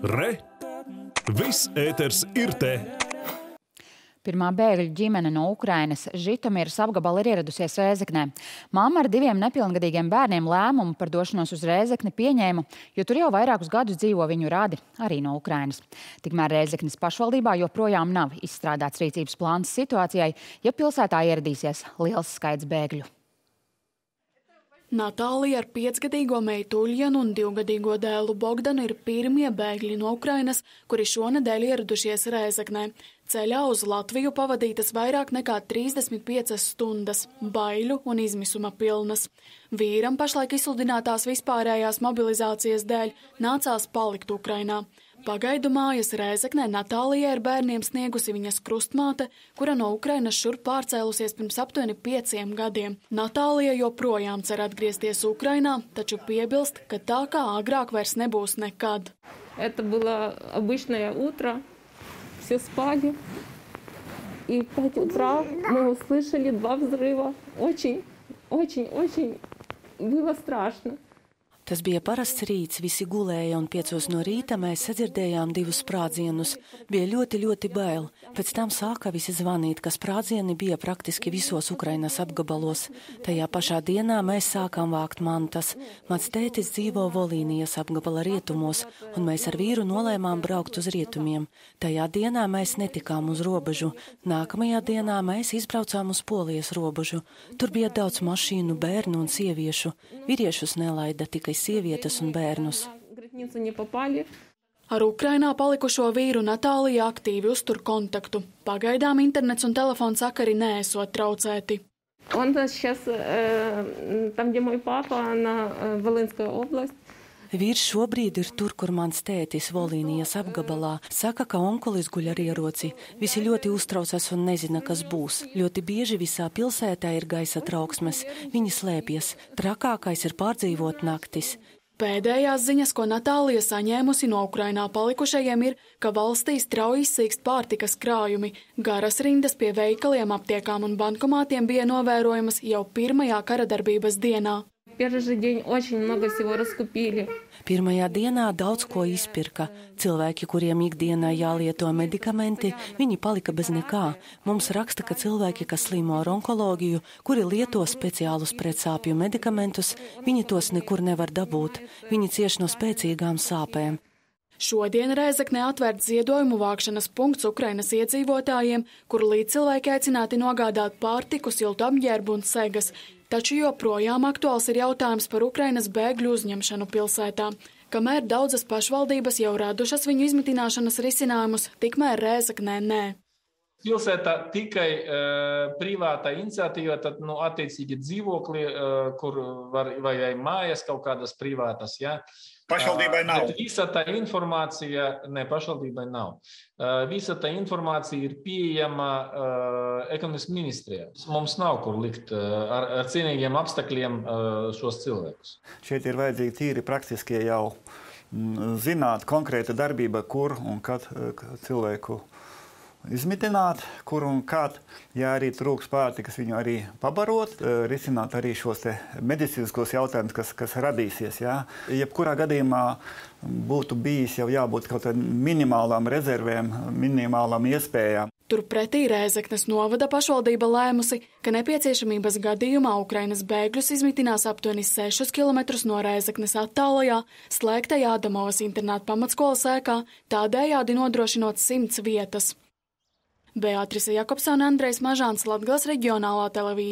Re! Viss ēters ir te! Pirmā bēgļu ģimene no Ukrainas Žitomīras apgabala ir ieradusies Rēzeknē. Mamma ar 2 nepilngadīgiem bērniem lēmumu par došanos uz Rēzekni pieņēma, jo tur jau vairākus gadus dzīvo viņu radi, arī no Ukrainas. Tikmēr Rēzeknes pašvaldībā joprojām nav izstrādāts rīcības plāns situācijai, ja pilsētā ieradīsies liels skaits bēgļu. Natālija ar 5-gadīgo meitu Uļjanu un 2-gadīgo dēlu Bogdanu ir pirmie bēgļi no Ukrainas, kuri šonedēļ ieradušies Rēzeknē. Ceļā uz Latviju pavadītas vairāk nekā 35 stundas, baiļu un izmisuma pilnas. Vīram pašlaik izsludinātās vispārējās mobilizācijas dēļ nācās palikt Ukrainā. Pagaidu mājas Rēzeknē Natālijai ar bērniem sniegusi viņas krustmāte, kura no Ukrainas šurp pārcēlusies pirms aptuveni 5 gadiem. Natālija joprojām cer atgriezties Ukrainā, taču piebilst, ka tā kā agrāk vairs nebūs nekad. Это было обычное утро, все спали, и в 5 утра мы услышали 2 взрыва. Очень было страшно. Tas bija parasts rīts, visi gulēja, un 5 no rīta mēs sadzirdējām 2 sprādzienus. Bija ļoti bail. Pēc tam sāka visi zvanīt, ka sprādzieni bija praktiski visos Ukrainas apgabalos. Tajā pašā dienā mēs sākām vākt mantas. Mans tētis dzīvo Volīnijas apgabala rietumos, un mēs ar vīru nolēmām braukt uz rietumiem. Tajā dienā mēs netikām uz robežu. Nākamajā dienā mēs izbraucām uz Polijas robežu. Tur bija daudz mašīnu, bērnu un sieviešu. Vīriešus nelaida tikai sievietes un bērnus. Ar Ukrainā palikušo vīru Natālija aktīvi uztur kontaktu. Pagaidām internets un telefona sakari neesot traucēti. Он сейчас там, где мой папа, на Волынская область. Vīrs šobrīd ir tur, kur mans tētis Volīnijas apgabalā. Saka, ka onkulis guļ ar ieroci. Visi ļoti uztraucas un nezina, kas būs. Ļoti bieži visā pilsētā ir gaisa trauksmes. Viņi slēpjas. Trakākais ir pārdzīvot naktis. Pēdējās ziņas, ko Natālija saņēmusi no Ukrainā palikušajiem, ir, ka valstī strauji izsīkst pārtikas krājumi. Garas rindas pie veikaliem, aptiekām un bankomātiem bija novērojamas jau pirmajā karadarbības dienā. Pirmajā dienā daudz ko izpirka. Cilvēki, kuriem ikdienā jālieto medikamenti, viņi palika bez nekā. Mums raksta, ka cilvēki, kas slimo ar onkoloģiju, kuri lieto speciālus pretsāpju medikamentus, viņi tos nekur nevar dabūt. Viņi cieš no spēcīgām sāpēm. Šodien Rēzeknē atvērts ziedojumu vākšanas punkts Ukrainas iedzīvotājiem, kur līdzcilvēki aicināti nogādāt pārtiku, siltu apģērbu un segas. Taču joprojām aktuāls ir jautājums par Ukrainas bēgļu uzņemšanu pilsētā. Kamēr daudzas pašvaldības jau radušas viņu izmitināšanas risinājumus, tikmēr Rēzeknē nē. Pilsētā tikai privāta iniciatīva, tad attiecīgi dzīvokli, kur vai mājas kaut kādas privātas, jā. Pašvaldībai nav. Bet visa tā informācija, pašvaldībai nav. Visa tā informācija ir pieejama ekonomikas ministrijā. Mums nav kur likt ar cienīgiem apstākļiem šos cilvēkus. Šeit ir vajadzīgi tīri praktiskie jau zināt konkrēta darbība, kur un kad cilvēku izmitināt, kur un kad, ja arī trūks pārtikas, viņu arī pabarot, risināt arī šos medicīniskos jautājumus, kas radīsies. Jā. Jebkurā gadījumā būtu bijis jau jābūt kaut kādām minimālām rezervēm, minimālām iespējām. Turpretī Rēzeknes novada pašvaldība lēmusi, ka nepieciešamības gadījumā Ukrainas bēgļus izmitinās aptuveni 6 kilometrus no Rēzeknes attālajā, slēgtajā Adamovas internāta pamatskolas ēkā, tādējādi nodrošinot 100 vietas. Beatrice Jakobsone, Andrejs Mažāns, Latgales reģionālā televīzija.